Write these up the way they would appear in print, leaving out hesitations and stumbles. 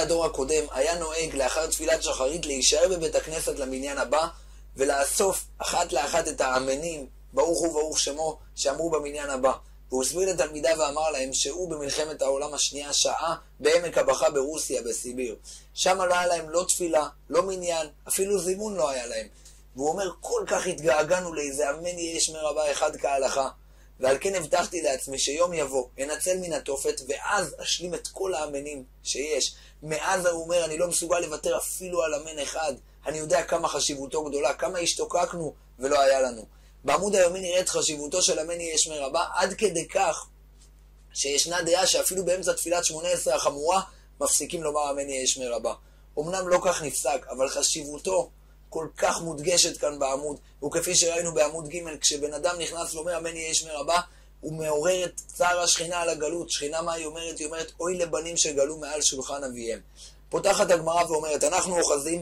הדור הקודם היה נוהג לאחר תפילת שחרית להישאר בבית הכנסת למניין הבא, ולאסוף אחת לאחת את האמנים, ברוך הוא ברוך שמו, שאמרו במניין הבא. והוא הסביר לתלמידיו ואמר להם שהוא במלחמת העולם השנייה שעה בעמק הבכה ברוסיה, בסיביר. שם לא היה להם לא תפילה, לא מניין, אפילו זימון לא היה להם. והוא אומר, כל כך התגעגענו לאיזה אמן יהיה שמר רבה אחד כהלכה. ועל כן הבטחתי לעצמי שיום יבוא, אנצל מן התופת, ואז אשלים את כל האמנים שיש. מאז הוא אומר, אני לא מסוגל לוותר אפילו על אמן אחד. אני יודע כמה חשיבותו גדולה, כמה השתוקקנו ולא היה לנו. בעמוד היומי נראה את חשיבותו של אמן יהיה שמר רבה, עד כדי כך שישנה דעה שאפילו באמצע תפילת 18 החמורה, מפסיקים לומר אמן יהיה שמר רבה. אמנם לא כך נפסק, אבל חשיבותו כל כך מודגשת כאן בעמוד, וכפי שראינו בעמוד ג' כשבן אדם נכנס ואומר אמן יהיה שמר רבה, הוא מעורר את צער השכינה על הגלות. שכינה מה היא אומרת? היא אומרת, אוי לבנים שגלו מעל שולחן אביהם. פותחת הגמרא ואומרת, אנחנו אוחזים,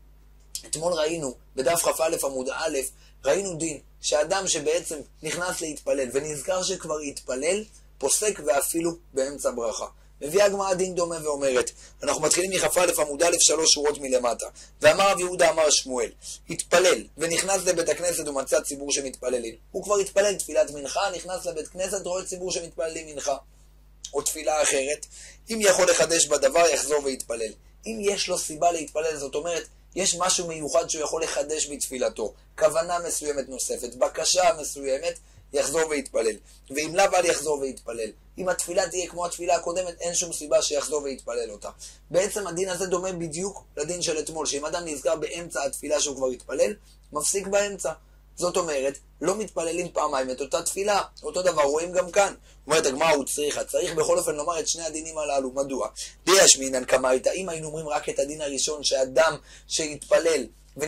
אתמול ראינו בדף כ"א עמוד א', ראינו דין שאדם שבעצם נכנס להתפלל ונזכר שכבר התפלל, פוסק ואפילו באמצע ברכה. מביאה הגמרא דין דומה ואומרת, אנחנו מתחילים מכ"א עמוד א' 3 שורות מלמטה. ואמר רב יהודה אמר שמואל, התפלל ונכנס לבית הכנסת ומצא ציבור שמתפללים. הוא כבר התפלל תפילת מנחה, נכנס לבית כנסת, רואה ציבור שמתפללים מנחה. או תפילה אחרת, אם יכול לחדש בדבר יחזור ויתפלל. אם יש לו סיבה להתפלל, זאת אומרת, יש משהו מיוחד שהוא יכול לחדש בתפילתו, כוונה מסוימת נוספת, בקשה מסוימת, יחזור ויתפלל. ואם לאו אל יחזור ויתפלל. אם התפילה תהיה כמו התפילה הקודמת, אין שום סיבה שיחזור ויתפלל אותה. בעצם הדין הזה דומה בדיוק לדין של אתמול, שאם אדם נזכר באמצע התפילה שהוא כבר התפלל, מפסיק באמצע. זאת אומרת, לא מתפללים פעמיים את אותה תפילה, אותו דבר רואים גם כאן. אומרת הגמרא, הוא צריך בכל אופן לומר את שני הדינים הללו. מדוע? דיש מינן קמייתא, אם היינו אומרים רק את הדין הראשון, שאדם שהתפלל,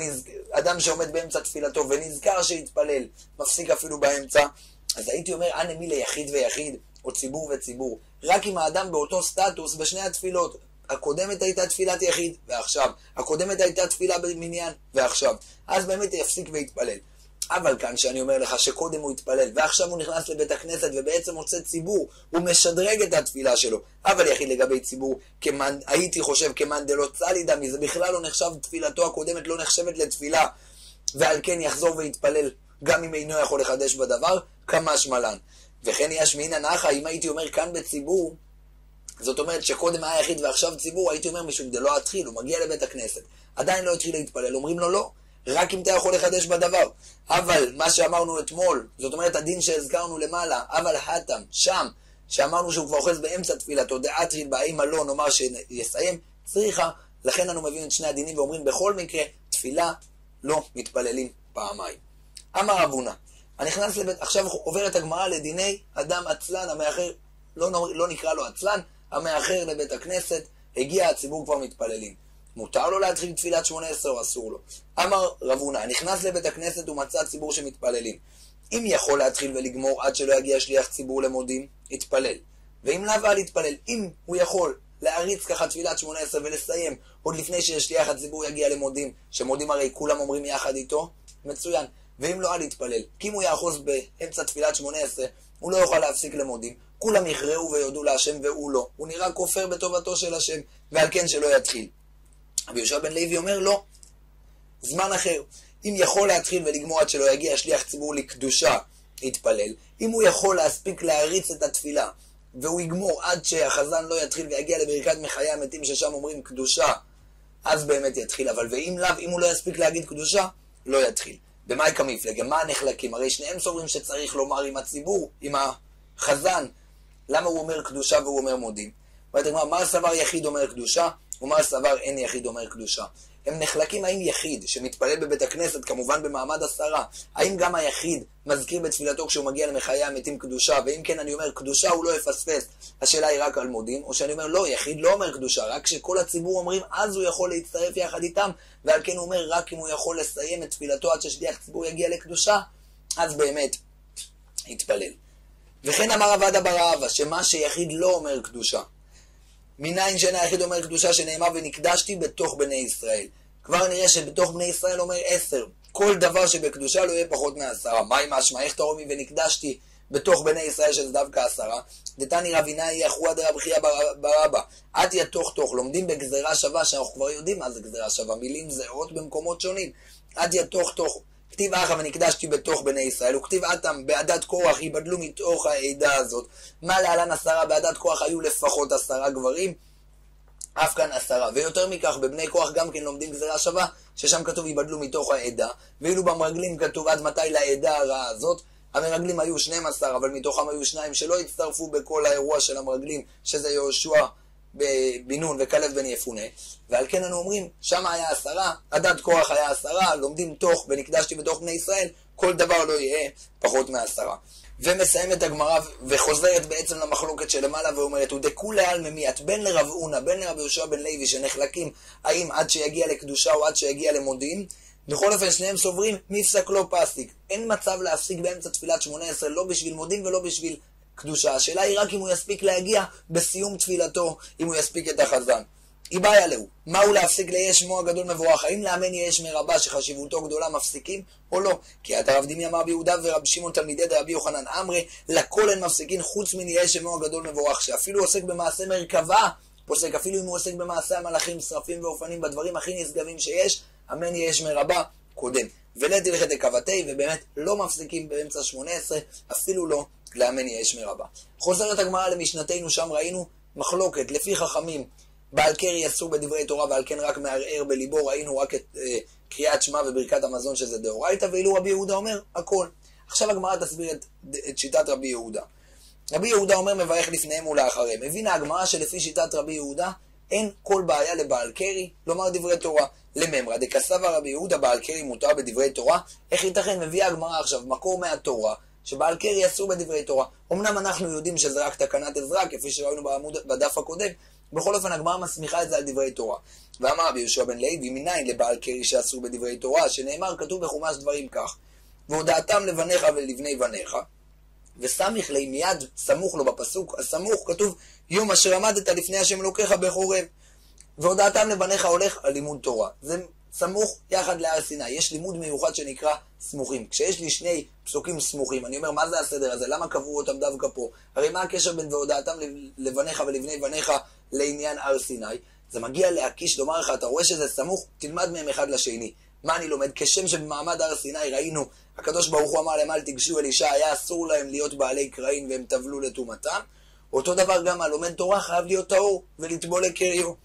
אדם שעומד באמצע תפילתו ונזכר שהתפלל, מפסיק אפילו באמצע, אז הייתי אומר, אנא מי ליחיד ויחיד, או ציבור וציבור. רק אם האדם באותו סטטוס בשני התפילות, הקודמת הייתה תפילת יחיד, ועכשיו. הקודמת הייתה תפילה במניין, ועכשיו. אז באמת יפסיק ויתפלל. אבל כאן שאני אומר לך שקודם הוא התפלל, ועכשיו הוא נכנס לבית הכנסת ובעצם מוצא ציבור, הוא משדרג את התפילה שלו. אבל יחיד לגבי ציבור, הייתי חושב כמאן דלא צלי דמי, זה בכלל לא נחשב, תפילתו הקודמת לא נחשבת לתפילה, ועל כן יחזור ויתפלל, גם אם אינו יכול לחדש בדבר, כמה שמלן. וכן יש מינא נחה, אם הייתי אומר כאן בציבור, זאת אומרת שקודם היה יחיד ועכשיו ציבור, הייתי אומר משום דלא התחיל, הוא מגיע לבית הכנסת, עדיין לא התחיל להתפלל, אומרים לו לא, רק אם אתה יכול לחדש בדבר. אבל מה שאמרנו אתמול, זאת אומרת הדין שהזכרנו למעלה, אבל התם, שם, שאמרנו שהוא כבר אוחז באמצע תפילתו, דאתריל באימה לא, נאמר שיסיים, צריכה, לכן אנו מביאים את שני הדינים ואומרים בכל מקרה, תפילה לא מתפללים פעמיים. אמר רבונה, הנכנס לבית, עכשיו עוברת הגמרא לדיני אדם עצלן, המאחר, לא נקרא לו עצלן, המאחר לבית הכנסת, הגיע הציבור כבר מתפללים. מותר לו להתחיל תפילת 18 או אסור לו? אמר רבונה, נכנס לבית הכנסת ומצא ציבור שמתפללים. אם יכול להתחיל ולגמור עד שלא יגיע שליח ציבור למודים, יתפלל. ואם לאו אל יתפלל, אם הוא יכול להריץ ככה תפילת 18 ולסיים, עוד לפני ששליח הציבור יגיע למודים, שמודים הרי כולם אומרים יחד איתו, מצוין. ואם לא אל יתפלל, כי אם הוא יאחוז באמצע תפילת 18, הוא לא יוכל להפסיק למודים. כולם יכרעו ויודו להשם והוא לא. הוא נראה כופר בטובתו של השם, ועל כן שלא יתחיל. רבי יהושע בן לוי אומר לא, זמן אחר. אם יכול להתחיל ולגמור עד שלא יגיע שליח ציבור לקדושה, יתפלל. אם הוא יכול להספיק להריץ את התפילה, והוא יגמור עד שהחזן לא יתחיל ויגיע לברכת מחיי המתים ששם אומרים קדושה, אז באמת יתחיל. אבל ואם לאו, אם הוא לא יספיק להגיד קדושה, לא יתחיל. במה כמפלגה? מה הנחלקים? הרי שניהם סוברים שצריך לומר עם הציבור, עם החזן. למה הוא אומר קדושה והוא אומר מודים? מה סבר יחיד אומר קדושה? ומה סבר אין יחיד אומר קדושה? הם נחלקים האם יחיד שמתפלל בבית הכנסת, כמובן במעמד השרה, האם גם היחיד מזכיר בתפילתו כשהוא מגיע למחיי המתים קדושה, ואם כן אני אומר קדושה הוא לא יפספס, השאלה היא רק על מודים, או שאני אומר לא, יחיד לא אומר קדושה, רק כשכל הציבור אומרים אז הוא יכול להצטרף יחד איתם, ועל כן הוא אומר רק אם הוא יכול לסיים את תפילתו עד ששליח ציבור יגיע לקדושה, אז באמת יתפלל. וכן אמר עבד בר אבא, שמה שיחיד לא אומר קדושה, מניין שאין היחיד אומר קדושה שנאמר ונקדשתי בתוך בני ישראל. כבר נראה שבתוך בני ישראל אומר 10. כל דבר שבקדושה לא יהיה פחות מ10. מה עם משמע? איך תרומי ונקדשתי בתוך בני ישראל שזה דווקא 10. דתני רבינאי אחוה דרב חייא ברבא. עטיה תוך לומדים בגזרה שווה, שאנחנו כבר יודעים מה זה גזרה שווה, מילים זהות במקומות שונים. עטיה תוך. כתיב אחא ונקדשתי בתוך בני ישראל, וכתיב אתם בעדת קורח ייבדלו מתוך העדה הזאת. מה להלן 10? בעדת קורח היו לפחות 10 גברים, אף כאן 10. ויותר מכך, בבני קורח גם כן לומדים גזרה שווה, ששם כתוב ייבדלו מתוך העדה, ואילו במרגלים כתוב עד מתי לעדה הרעה הזאת. המרגלים היו 12, אבל מתוכם היו 2 שלא הצטרפו בכל האירוע של המרגלים, שזה יהושע בן נון וכלב בן יפונה. ועל כן אנו אומרים, שם היה 10, עדת קורח היה 10, לומדים תוך ונקדשתי בתוך בני ישראל, כל דבר לא יהיה פחות מ10. ומסיימת הגמרא וחוזרת בעצם למחלוקת שלמעלה ואומרת, ודכולי עלמא מיעט, בין לרב הונא, בין לרב יהושע בן לוי, שנחלקים האם עד שיגיע לקדושה או עד שיגיע למודיעין. בכל אופן שניהם סוברים, מפסק לא פסיק. אין מצב להפסיק באמצע תפילת 18, לא בשביל מודיעין ולא בשביל קדושה. השאלה היא רק אם הוא יספיק להגיע בסיום תפילתו, אם הוא יספיק את החזן. איבאי עליהו, מהו להפסיק ליהיה שמו הגדול מבורך? האם לאמן יהיה שמי רבה שחשיבותו גדולה מפסיקים או לא? כי את הרב דמיה אמר ביהודה ורב שמעון תלמידי דרבי יוחנן אמרי, לכל אין מפסיקים חוץ מן יהיה שמו הגדול מבורך, שאפילו עוסק במעשה מרכבה, פוסק אפילו אם הוא עוסק במעשה המלאכים, שרפים ואופנים, בדברים הכי נשגבים שיש, אמן יהיה שמי רבה קודם. ולד הלכת דקבתי, ובאמת לא מפסיקים באמצע 18, אפילו לא לאמן יהיה שמי רבה. חוזרת הגמרא למשנתנו, שם ראינו מחלוקת לפי חכמים, בעל קרי אסור בדברי תורה ועל כן רק מערער בליבו, ראינו רק את קריאת שמע וברכת המזון שזה דאורייתא, ואילו רבי יהודה אומר הכל. עכשיו הגמרא תסביר את שיטת רבי יהודה. רבי יהודה אומר מברך לפניהם ולאחריהם. הבינה הגמרא שלפי שיטת רבי יהודה אין כל בעיה לבעל קרי לומר דברי תורה. לממרא דקסבא רבי יהודה בעל קרי מותר בדברי תורה. איך ייתכן? מביאה הגמרא עכשיו מקור מהתורה שבעל קרי אסור בדברי תורה. אמנם אנחנו יודעים שזה רק תקנת עזרא כפי שראינו בדף הקודם, בכל אופן הגמרא מסמיכה את זה על דברי תורה. ואמר רבי יהושע בן לוי, מניין לבעל קרי שאסור בדברי תורה, שנאמר כתוב בחומש דברים כך, והודעתם לבניך ולבני בניך, וסמיך לי מיד סמוך לו בפסוק הסמוך כתוב יום אשר עמדת לפני השם אלוקיך בחורב, והודעתם לבניך הולך על לימוד תורה. זה סמוך יחד להר סיני. יש לימוד מיוחד שנקרא סמוכים. כשיש לי שני פסוקים סמוכים, אני אומר מה זה הסדר הזה? למה קבעו אותם דווקא פה? הרי מה הקשר בין והודעתם לבניך ולבני בניך לעניין הר סיני? זה מגיע להקיש, לומר לך, אתה רואה שזה סמוך? תלמד מהם אחד לשני. מה אני לומד? כשם שבמעמד הר סיני ראינו, הקדוש ברוך הוא אמר להם אל תיגשו אל אישה, היה אסור להם להיות בעלי קרעים והם טבלו לטומאתם. אותו דבר גם הלומד תורה חייב להיות טהור ולטבול לקריו.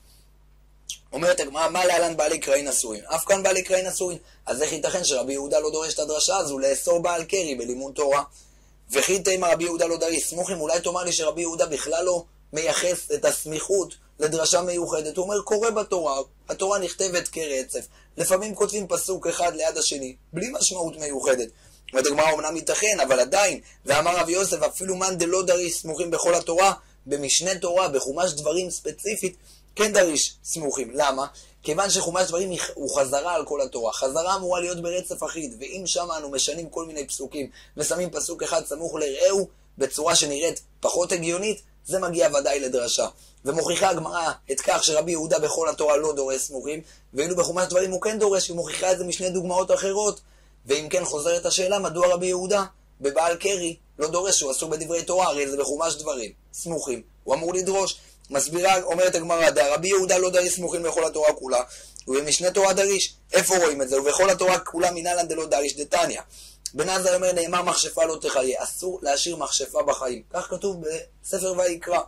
אומרת הגמרא, מה להלן בעלי קרעין אסורים? אף כאן בעלי קרעין אסורים. אז איך ייתכן שרבי יהודה לא דורש את הדרשה הזו לאסור בעל קרי בלימוד תורה? וכי תימא רבי יהודה לא דריש סמוכים? אולי תאמר לי שרבי יהודה בכלל לא מייחס את הסמיכות לדרשה מיוחדת. הוא אומר, קורא בתורה, התורה נכתבת כרצף. לפעמים כותבים פסוק אחד ליד השני, בלי משמעות מיוחדת. ואת הגמרא אומנם ייתכן, אבל עדיין, ואמר רבי יוסף, אפילו מאן דלא דריש סמוכים בכל התורה, במשנה תורה, בחומש דברים ספציפית, כן דריש סמוכים. למה? כיוון שחומש דברים הוא חזרה על כל התורה. חזרה אמורה להיות ברצף אחיד, ואם שם אנו משנים כל מיני פסוקים, ושמים פסוק אחד סמוך לרעהו, בצורה שנראית פחות הגיונית, זה מגיע ודאי לדרשה. ומוכיחה הגמרא את כך שרבי יהודה בכל התורה לא דורש סמוכים, ואילו בחומש דברים הוא כן דורש, ומוכיחה את זה משני דוגמאות אחרות. ואם כן חוזרת השאלה, מדוע רבי יהודה בבעל קרי לא דורש שהוא אסור בדברי תורה? הרי זה בחומש דברים סמוכים, הוא אמור לדרוש. מסבירה, אומרת הגמרא, רבי יהודה לא דריש סמוכים בכל התורה כולה, ובמשנה תורה דריש. איפה רואים את זה? ובכל התורה כולה מנהלן דלא דריש דתניא. בן עזרא אומר, נאמר מכשפה לא תחיה, אסור להשאיר מכשפה בחיים. כך כתוב בספר ויקרא.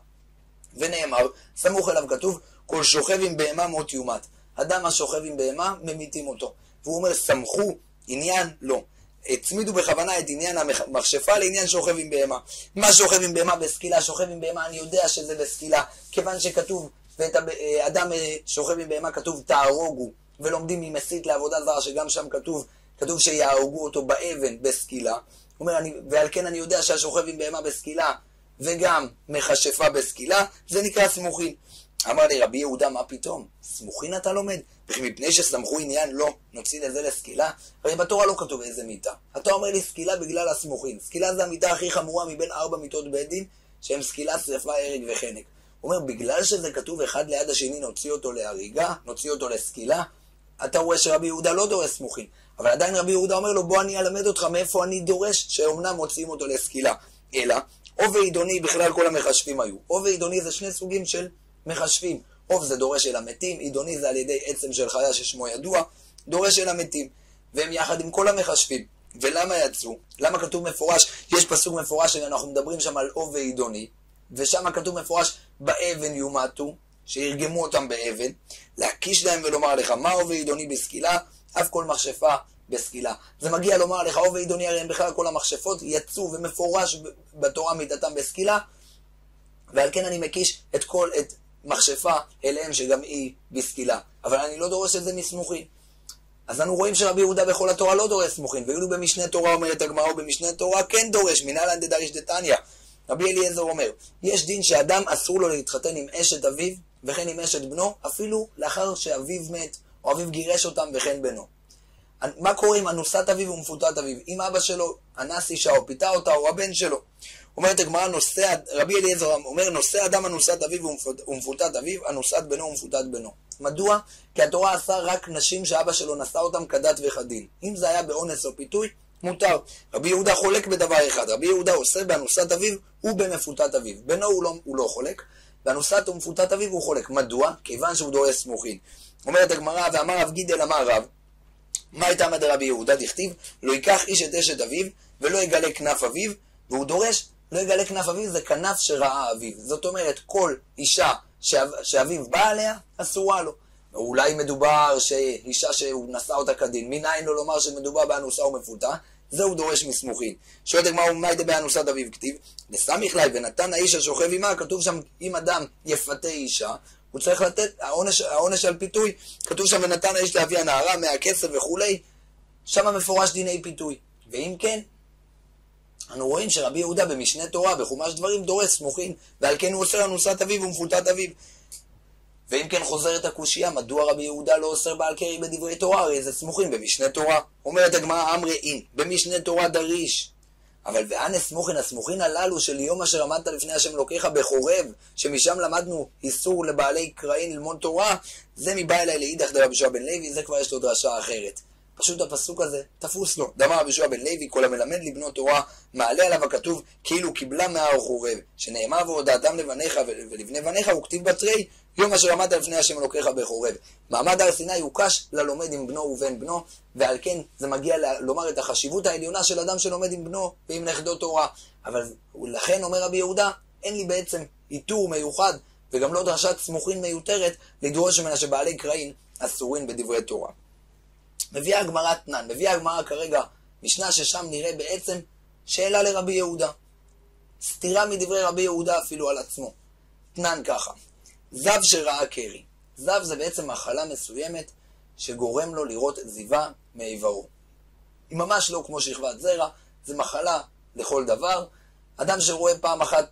ונאמר, סמוך אליו כתוב, כל שוכב עם בהמה מות יומת. אדם השוכב עם בהמה, ממיתים אותו. והוא אומר, סמכו עניין לא. הצמידו בכוונה את עניין המכשפה לעניין שוכב עם בהמה. מה שוכב עם בהמה בסקילה? שוכב עם בהמה, אני יודע שזה בסקילה, כיוון שכתוב, ואת אדם שוכב עם בהמה כתוב תהרוגו, ולומדים ממסית לעבודה זרה, שגם שם כתוב שיהרגו אותו באבן בסקילה. הוא אומר, ועל כן אני יודע שהשוכב עם בהמה בסקילה, וגם מכשפה בסקילה, זה נקרא סמוכין. אמר לי רבי יהודה, מה פתאום? סמוכין אתה לומד? וכי מפני שסמכו עניין לא, נוציא לזה לסקילה? הרי בתורה לא כתוב איזה מיטה. אתה אומר לי סקילה בגלל הסמוכין. סקילה זה המיטה הכי חמורה מבין 4 מיטות בית דין, שהם סקילה, שרפה, הרג וחנק. הוא אומר, בגלל שזה כתוב אחד ליד השני, נוציא אותו להריגה, נוציא אותו לסקילה. אתה רואה שרבי יהודה לא דורש סמוכין. אבל עדיין רבי יהודה אומר לו, בוא אני אלמד אותך מאיפה אני דורש, שאומנם מוציאים אותו לסקילה. אלא, אוב ועידוני בכלל כל המחשבים היו. אוב ועידוני זה שני סוגים של מחשבים. אוב זה דורש אל המתים, עידוני זה על ידי עצם של חיה ששמו ידוע, דורש אל המתים. והם יחד עם כל המחשבים. ולמה יצאו? למה כתוב מפורש? יש פסוק מפורש שאנחנו מדברים שם על אוב ועידוני, ושם כתוב מפורש באבן יומתו, שירגמו אותם באבן, להקיש להם ולומר לך, מה אוב ועידוני בסקילה? אף כל מכשפה בסקילה. זה מגיע לומר לך, אוב ועידוני הרי הם בכלל כל המכשפות יצאו ומפורש בתורה מיתתם בסקילה, ועל כן אני מקיש את מכשפה אליהם שגם היא בסקילה. אבל אני לא דורש את זה מסמוכין. אז אנו רואים שרבי יהודה בכל התורה לא דורש סמוכין, ואילו במשנה תורה אומרת הגמרא, ובמשנה תורה כן דורש, מנהלן דדריש דתניא. רבי אליעזר אומר, יש דין שאדם אסור לו להתחתן עם אשת אביו, וכן עם אשת בנו, אפילו לאחר שאביו מת, או אביו גירש אותם וכן בנו. מה קורה עם אנוסת אביו ומפותת אביו? אם אבא שלו אנס אישה או פיתה אותה, או הבן שלו. אומרת הגמרא, רבי אליעזר אומר, נושא אדם אנוסת אביו ומפותת אביו, אנוסת בנו ומפותת בנו. מדוע? כי התורה עשה רק נשים שאבא שלו נשא אותם כדת וכדין. אם זה היה באונס או פיתוי, מותר. רבי יהודה חולק בדבר אחד. רבי יהודה עושה באנוסת אביו ובמפותת אביו. בנו הוא לא חולק, באנוסת ומפותת אביו הוא חולק. מדוע? כיוון שהוא דורש סמוכין. אומרת הגמרא, ואמר רב גידל אמר רב, מה הייתה עמד רבי יהודה? דכתיב, לא ייקח איש את אשת אביו ולא יגלה כנף אביו, והוא דורש, לא יגלה כנף אביו זה כנף שראה אביו. זאת אומרת, כל אישה שאביו בא עליה, אסורה לו. אולי מדובר שאישה שהוא נשא אותה כדין, מניין לו לומר שמדובר באנוסה ומפותה, זה הוא דורש מסמוכין. שואלת הגמרא, מה הייתה באנוסת אביו? כתיב, לסמיך לי ונתן האיש השוכב עמה, כתוב שם, אם אדם יפתה אישה, הוא צריך לתת, העונש על פיתוי, כתוב שם ונתן האיש להביא הנערה, מהכסף וכולי, שם מפורש דיני פיתוי. ואם כן, אנו רואים שרבי יהודה במשנה תורה, בחומש דברים, דורש סמוכין, ועל כן הוא אוסר אנוסת אביו ומפותת אביו. ואם כן חוזרת הקושייה, מדוע רבי יהודה לא אוסר בעל קרי בדברי תורה? הרי זה סמוכין במשנה תורה. אומרת הגמרא, אמרי אין, במשנה תורה דריש. אבל ואנה סמוכין, הסמוכין הללו של יום אשר עמדת לפני השם אלוקיך בחורב, שמשם למדנו איסור לבעלי קראין ללמוד תורה, זה מבא אליי לאידך דרבי יהושע בן לוי, זה כבר יש לו דרשה אחרת. פשוט הפסוק הזה תפוס לו. דאמר רבי יהושע בן לוי, כל המלמד לבנו תורה, מעלה עליו הכתוב, כאילו קיבלה מהר חורב, שנאמר והודעתם לבניך ולבני בניך, וכתיב בתרי, יום אשר עמדת לפני השם אלוקיך בחורב. מעמד הר סיני יוקש ללומד עם בנו ובן בנו, ועל כן זה מגיע לומר את החשיבות העליונה של אדם שלומד עם בנו ועם נכדו תורה. אבל לכן אומר רבי יהודה, אין לי בעצם איתור מיוחד, וגם לא דרשת סמוכין מיותרת, לדרוש ממנה שבעלי קראין אסורין בדברי תורה. מביאה הגמרא תנן, מביאה הגמרא כרגע משנה ששם נראה בעצם שאלה לרבי יהודה. סתירה מדברי רבי יהודה אפילו על עצמו. תנן ככה, זב שראה קרי. זב זה בעצם מחלה מסוימת שגורם לו לראות זיווה מעברו. היא ממש לא כמו שכבת זרע, זה מחלה לכל דבר. אדם שרואה פעם אחת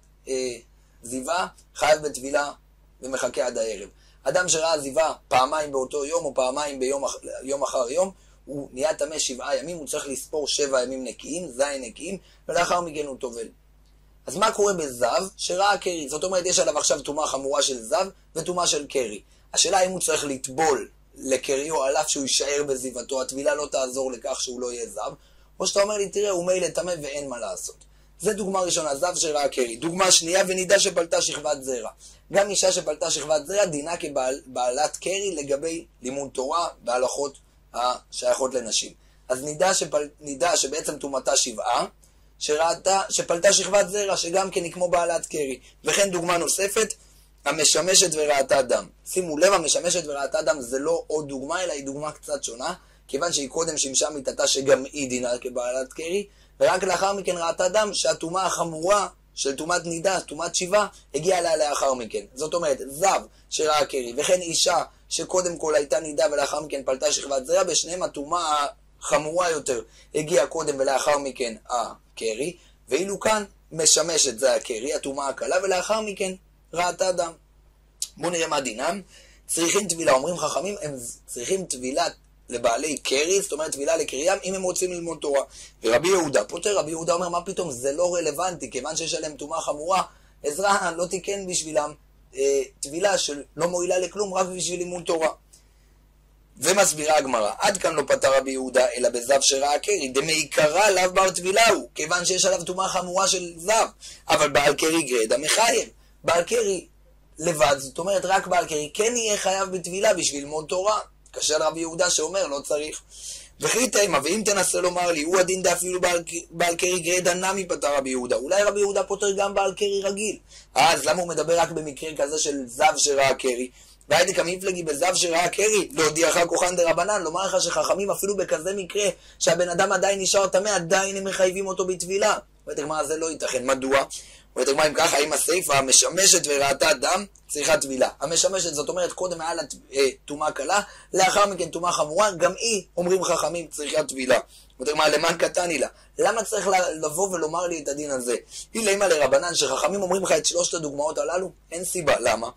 זיווה, חייב בטבילה ומחכה עד הערב. אדם שראה זיווה פעמיים באותו יום או פעמיים יום אחר יום, הוא נהיה טמא 7 ימים, הוא צריך לספור 7 ימים נקיים, זין נקיים, ולאחר מכן הוא טובל. אז מה קורה בזב שראה קרי? זאת אומרת, יש עליו עכשיו טומאה חמורה של זב וטומאה של קרי. השאלה אם הוא צריך לטבול לקריו על אף שהוא יישאר בזיוותו, הטבילה לא תעזור לכך שהוא לא יהיה זב, או שאתה אומר לי, תראה, הוא מילא טמא ואין מה לעשות. זה דוגמה ראשונה, זב שראה קרי. דוגמה שנייה, ונידה שפלטה שכבת זרע. גם אישה שפלטה שכבת זרע דינה כבעלת קרי לגבי לימוד תורה בהלכות השייכות לנשים. אז נידה שבעצם טומאתה 7, שפלטה שכבת זרע שגם כן היא כמו בעלת קרי. וכן דוגמה נוספת, המשמשת וראתה דם. שימו לב, המשמשת וראתה דם זה לא עוד דוגמה, אלא היא דוגמה קצת שונה, כיוון שהיא קודם שימשה מיתתה שגם היא דינה כבעלת קרי, ורק לאחר מכן ראתה דם שהטומאה החמורה של טומאת נידה, טומאת שיבה, הגיעה לה לאחר מכן. זאת אומרת, זב שראה קרי, וכן אישה שקודם כל הייתה נידה ולאחר מכן פלטה שכבת זרע, בשניהם הטומאה החמורה יותר הגיעה קודם ולאחר מכן הקרי, ואילו כאן משמשת זה הקרי, הטומאה הקלה, ולאחר מכן ראתה דם. בואו נראה מה דינם. צריכים טבילה, אומרים חכמים, הם צריכים טבילה לבעלי קרי, זאת אומרת טבילה לקריים, אם הם רוצים ללמוד תורה. ורבי יהודה פותר, רבי יהודה אומר, מה פתאום, זה לא רלוונטי, כיוון שיש עליהם טומאה חמורה, עזרא לא תיקן בשבילם טבילה שלא מועילה לכלום, רק בשביל לימוד תורה. ומסבירה הגמרא, עד כאן לא פטר רבי יהודה, אלא בזב שראה קרי, דמעיקרא לאו בר טבילה הוא, כיוון שיש עליו טומאה חמורה של זב, אבל בעל קרי גרידא מחייב. בעל קרי לבד, זאת אומרת רק בעל קרי כן יהיה חייב בטבילה בשביל ללמוד תורה. קשה לרבי יהודה שאומר לא צריך. וכי תימא, ואם תנסה לומר לי, הוא הדין דאפילו בעל קרי גרידא נמי פטר רבי יהודה, אולי רבי יהודה פותר גם בעל קרי רגיל. אז למה הוא מדבר רק במקרה כזה של זב שראה קרי? והייתי כמפלגי בזב שראה קרי, להודיעך כוחן דרבנן, לומר לך שחכמים אפילו בכזה מקרה שהבן אדם עדיין נשאר טמא, עדיין הם מחייבים אותו בטבילה. ואתה מה זה לא ייתכן, מדוע? ואתה מה אם ככה, האם הסיפה המשמשת וראתה דם צריכה טבילה? המשמשת זאת אומרת קודם היה לה טומאה קלה, לאחר מכן טומאה חמורה, גם היא אומרים חכמים צריכה טבילה. ואתה מה למען קטני לה, למה צריך לבוא ולומר לי את הדין הזה? היא לימה לרבנן שחכמים אומרים לך את שלושת הדוגמאות הללו, אין סיבה, למה?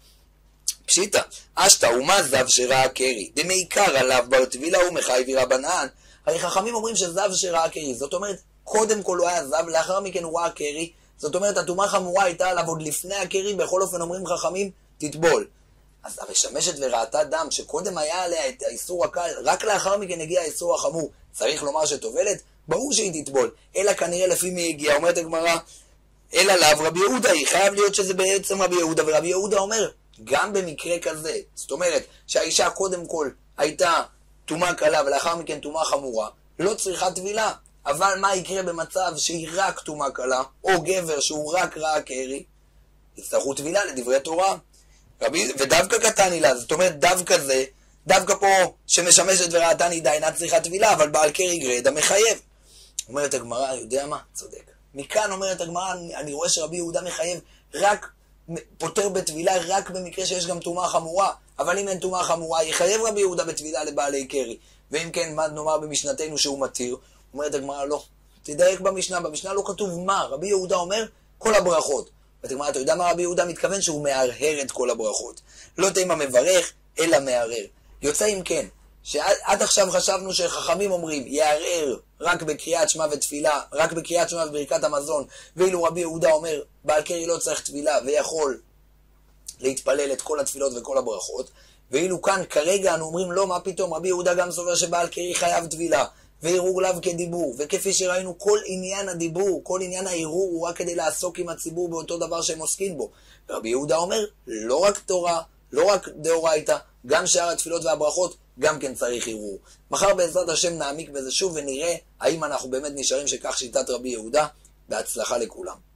פשיטה, אשתא ומה זב שראה קרי, דמעיקר עליו בר טבילה ומחייבי רבנן. הרי חכמים אומרים שזב שראה קרי, זאת אומרת, קודם כל הוא היה זב, לאחר מכן הוא ראה קרי, זאת אומרת, הטומאה חמורה הייתה עליו עוד לפני הקרי, בכל אופן אומרים חכמים, תטבול. אז המשמשת וראתה דם, שקודם היה עליה את האיסור הקל, רק לאחר מכן הגיע האיסור החמור, צריך לומר שטובלת? ברור שהיא תטבול, אלא כנראה לפי מי הגיע, אומרת הגמרא, אלא לאו רבי יהודה, היא חייב להיות שזה בעצם רבי יהודה, ורבי יהודה אומר, גם במקרה כזה, זאת אומרת שהאישה קודם כל הייתה טומאה קלה ולאחר מכן טומאה חמורה, לא צריכה טבילה, אבל מה יקרה במצב שהיא רק טומאה קלה, או גבר שהוא רק ראה קרי, יצטרכו טבילה לדברי תורה, ודווקא קטני לה, זאת אומרת דווקא זה, דווקא פה שמשמשת וראתני די אינה צריכה טבילה, אבל בעל קרי גרידא מחייב. אומרת הגמרא, יודע מה? צודק. מכאן אומרת הגמרא, אני רואה שרבי יהודה מחייב רק פותר בטבילה רק במקרה שיש גם טומאה חמורה, אבל אם אין טומאה חמורה יחייב רבי יהודה בטבילה לבעלי קרי, ואם כן מה נאמר במשנתנו שהוא מתיר? אומרת הגמרא לא, תדייק במשנה, במשנה לא כתוב מה, רבי יהודה אומר כל הברכות. ותגמרא, אתה יודע מה רבי יהודה מתכוון? שהוא מהרהר את כל הברכות, לא תימא מברך אלא מהרהר. יוצא אם כן שעד עכשיו חשבנו שחכמים אומרים יערער רק בקריאת שמע ותפילה, רק בקריאת שמע וברכת המזון, ואילו רבי יהודה אומר בעל קרי לא צריך תפילה ויכול להתפלל את כל התפילות וכל הברכות, ואילו כאן כרגע אנו אומרים לא, מה פתאום, רבי יהודה גם סובר שבעל קרי חייב תפילה וערעור לאו כדיבור, וכפי שראינו כל עניין הדיבור, כל עניין הערעור הוא רק כדי לעסוק עם הציבור באותו דבר שהם עוסקים בו. ורבי יהודה אומר לא רק תורה, לא רק דאורייתא, גם שאר התפילות והברכות גם כן צריך ערעור. מחר בעזרת השם נעמיק בזה שוב ונראה האם אנחנו באמת נשארים שכך שיטת רבי יהודה. בהצלחה לכולם.